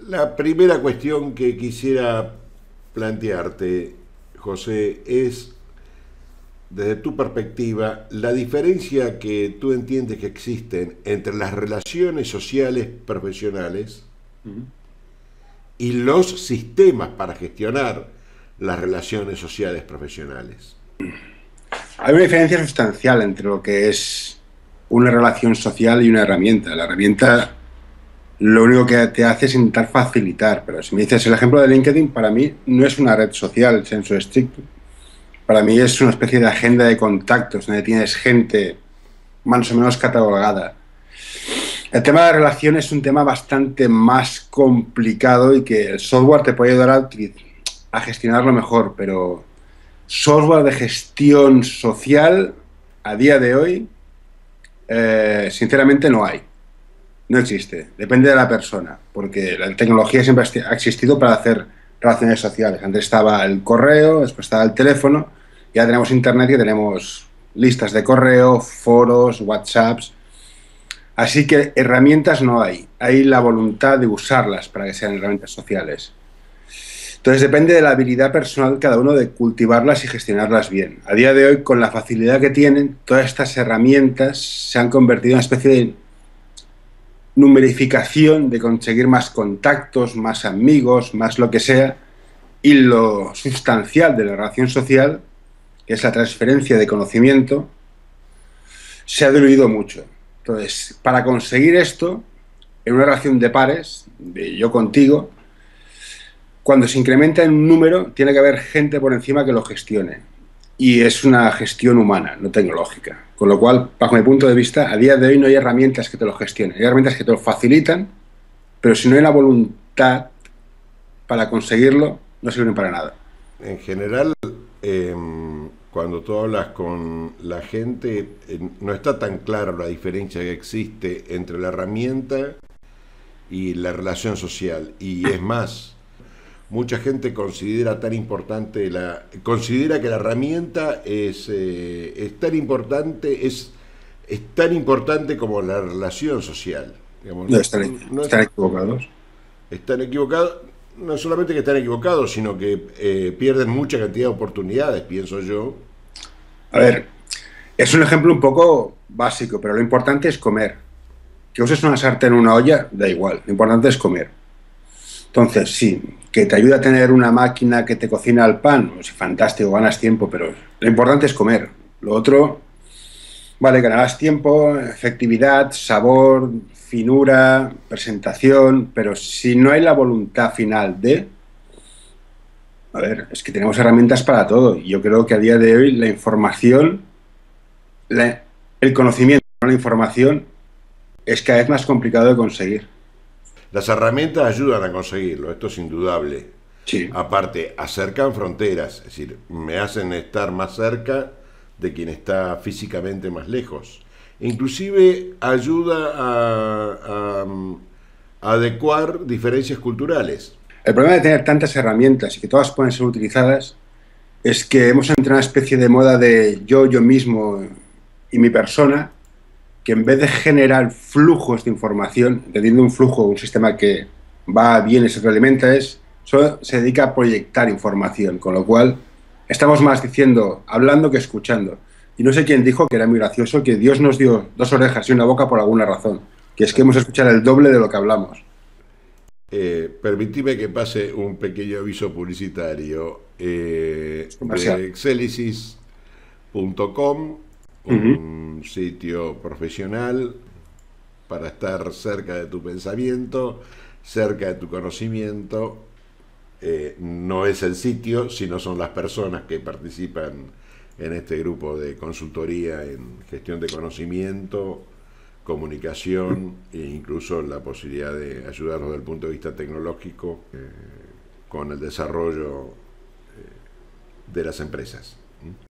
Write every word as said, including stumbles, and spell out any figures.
La primera cuestión que quisiera plantearte, José, es, desde tu perspectiva, la diferencia que tú entiendes que existen entre las relaciones sociales profesionales Ujú. y los sistemas para gestionar las relaciones sociales profesionales. Hay una diferencia sustancial entre lo que es una relación social y una herramienta. La herramienta lo único que te hace es intentar facilitar, pero si me dices el ejemplo de LinkedIn, para mí no es una red social en senso estricto. Para mí es una especie de agenda de contactos donde tienes gente más o menos catalogada. El tema de relaciones es un tema bastante más complicado y que el software te puede ayudar a, a gestionarlo mejor, pero software de gestión social a día de hoy, eh, sinceramente no hay, no existe, depende de la persona, porque la tecnología siempre ha existido para hacer relaciones sociales. Antes estaba el correo, después estaba el teléfono, ya tenemos internet y tenemos listas de correo, foros, WhatsApps. Así que herramientas no hay, hay la voluntad de usarlas para que sean herramientas sociales. Entonces depende de la habilidad personal de cada uno de cultivarlas y gestionarlas bien. A día de hoy, con la facilidad que tienen, todas estas herramientas se han convertido en una especie de numerificación de conseguir más contactos, más amigos, más lo que sea, y lo sustancial de la relación social, que es la transferencia de conocimiento, se ha diluido mucho. Entonces, para conseguir esto, en una relación de pares, de yo contigo, cuando se incrementa en un número, tiene que haber gente por encima que lo gestione. Y es una gestión humana, no tecnológica. Con lo cual, bajo mi punto de vista, a día de hoy no hay herramientas que te lo gestionen. Hay herramientas que te lo facilitan, pero si no hay la voluntad para conseguirlo, no sirven para nada. En general, eh, cuando tú hablas con la gente, eh, no está tan clara la diferencia que existe entre la herramienta y la relación social. Y es más, mucha gente considera tan importante la, considera que la herramienta es, eh, es tan importante, es, es tan importante como la relación social. Digamos, No, no, están, no es, están equivocados. están equivocados, no solamente que están equivocados, sino que eh, pierden mucha cantidad de oportunidades, pienso yo. A ver, es un ejemplo un poco básico, pero lo importante es comer. Que uses una sartén o una olla, da igual. Lo importante es comer. Entonces, sí, que te ayuda a tener una máquina que te cocina el pan, pues fantástico, ganas tiempo, pero lo importante es comer. Lo otro, vale, ganarás tiempo, efectividad, sabor, finura, presentación, pero si no hay la voluntad final de, a ver, es que tenemos herramientas para todo. Y yo creo que a día de hoy la información, la- el conocimiento, no la información, es cada vez más complicado de conseguir. Las herramientas ayudan a conseguirlo, esto es indudable. Sí. Aparte, acercan fronteras, es decir, me hacen estar más cerca de quien está físicamente más lejos. Inclusive ayuda a, a- a adecuar diferencias culturales. El problema de tener tantas herramientas y que todas pueden ser utilizadas es que hemos entrado en una especie de moda de yo, yo mismo y mi persona, que en vez de generar flujos de información, teniendo un flujo, un sistema que va bien y se realimenta, es, solo se dedica a proyectar información, con lo cual estamos más diciendo, hablando que escuchando. Y no sé quién dijo que era muy gracioso que Dios nos dio dos orejas y una boca por alguna razón, que es que hemos escuchado el doble de lo que hablamos. Eh, permitime que pase un pequeño aviso publicitario eh, Es comercial. de exelicis punto com, Ujú. un sitio profesional para estar cerca de tu pensamiento, cerca de tu conocimiento. Eh, no es el sitio, sino son las personas que participan en este grupo de consultoría en gestión de conocimiento, comunicación e incluso la posibilidad de ayudarnos desde el punto de vista tecnológico eh, con el desarrollo de las empresas.